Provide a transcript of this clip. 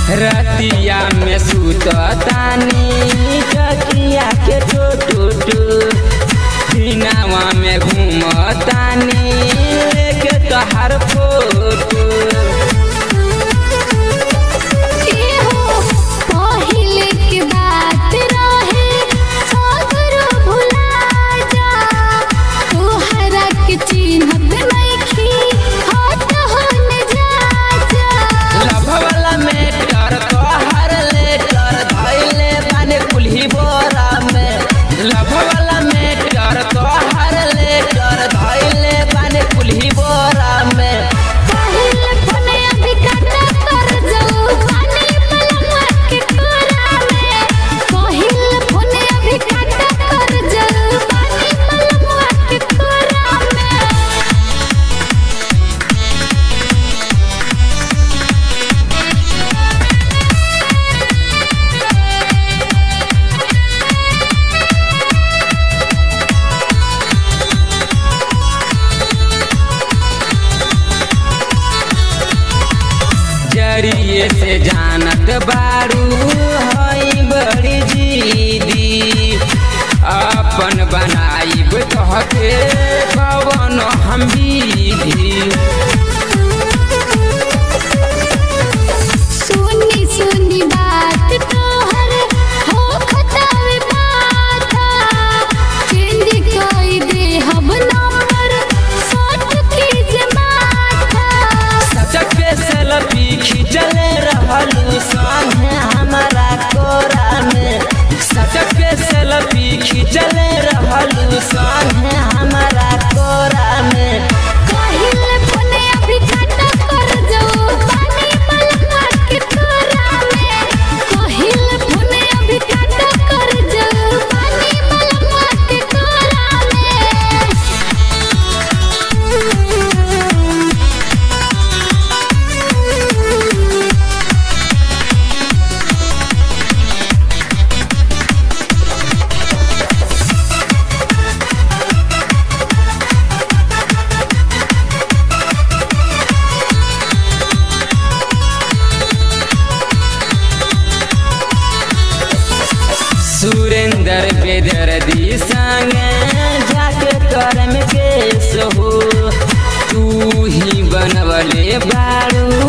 रतिया में सुततानी तकिया के टूटू दिनावा में घूमतानी लेके तोहार फोटो। जरिए से जानत बारू हई बड़ी दीदी अपन बनाइब कहके कवन हम विधि। सुनी सुनी बात तोहर हो खतावे माथा चेंज कई दे हम नंबर सट के जमाथा। सचक के सेल्फी खिंचले रहलू संगे हमारा कोरा में सचक के सेल्फी खिंचले रहलू संगे हमारा कोरा में। कहिले फोने अभी काटा कर जाओ पानी मलंगा के तोरा में। कहिले फोने अभी काटा कर जाओ पानी मलंगा के तोरा में। सुरेंद्र बेदर्दी संगे जाके करम केस हो तू ही बनवले बारू